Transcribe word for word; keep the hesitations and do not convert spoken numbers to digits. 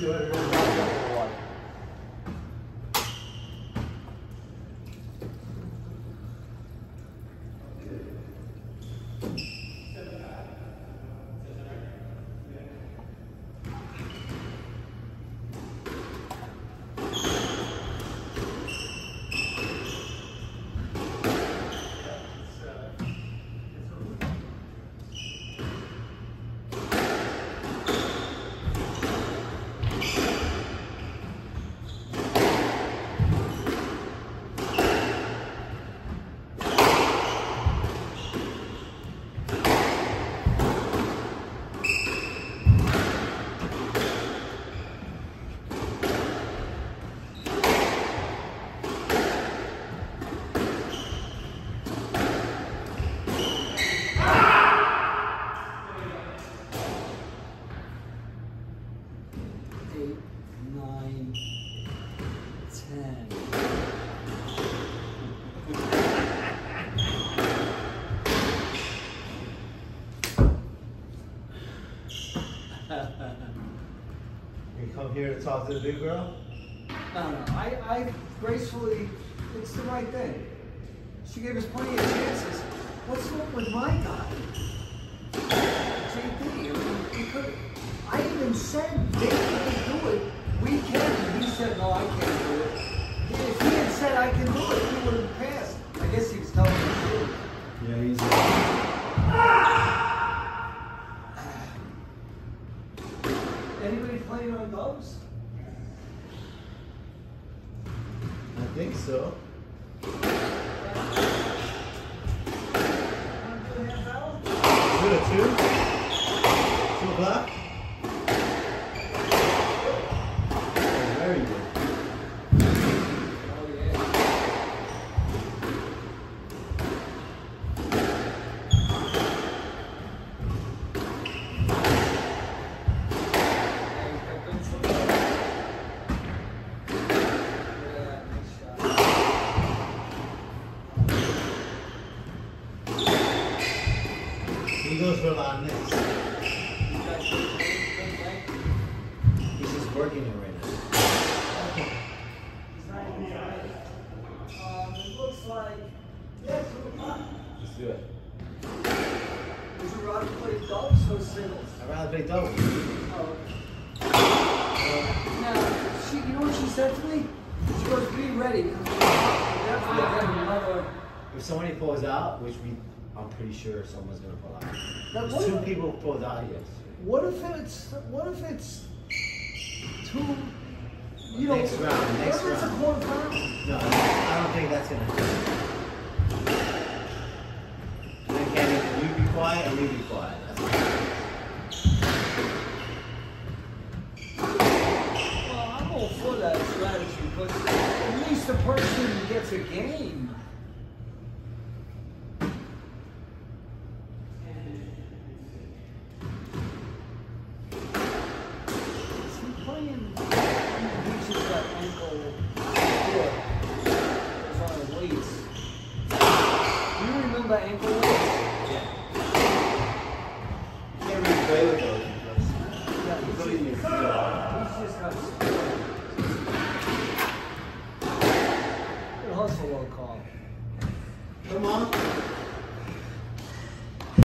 two hundred dollars. Eight, nine, ten. You come here to talk to the big girl? No, no, I, I gracefully, it's the right thing. She gave us plenty of chances. What's wrong with my guy? J P, I mean, we could, I even said they can do it, we can, and he said, no, I can't do it. If he had said I can do it, he would have passed. I guess he was telling me the truth. Yeah, he's. Anybody playing on those? I think so. Good at two? Two o'clock? Oh, very good. Oh, yeah. He goes for a lot of nicks. He's just working it right now. Um, it looks like, yeah, two o'clock. Let's do it. Would you rather play doubles or singles? I'd rather play double. Oh. Now, she, you know what she said to me? She goes, be ready. Because we're definitely getting another. If somebody pulls out, which we, I'm pretty sure someone's gonna pull out. Now, There's what two if- people pulled out, yes. What if it's, what if it's two, you know, Next round, next what if it's a round. quarterfinal? No, I don't think that's gonna happen. Then can either you be quiet or you be quiet. That's what Well, I'm all for that strategy, but at least the person gets a game. Is he playing? He's just got ankle foot. It's on his weights. Do you remember ankle weights? Yeah. You can't really play with those because Yeah, you he's put it in your just, feet. he's just got. Good hustle, low call. Come on.